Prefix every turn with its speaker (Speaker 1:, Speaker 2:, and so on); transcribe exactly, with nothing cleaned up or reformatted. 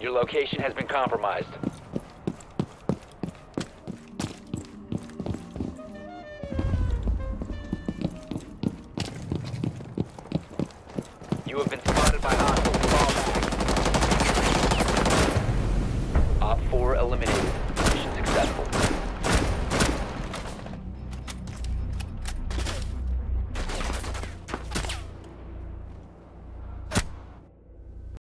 Speaker 1: Your location has been compromised. You have been spotted by hostiles. Fall back. Op four eliminated.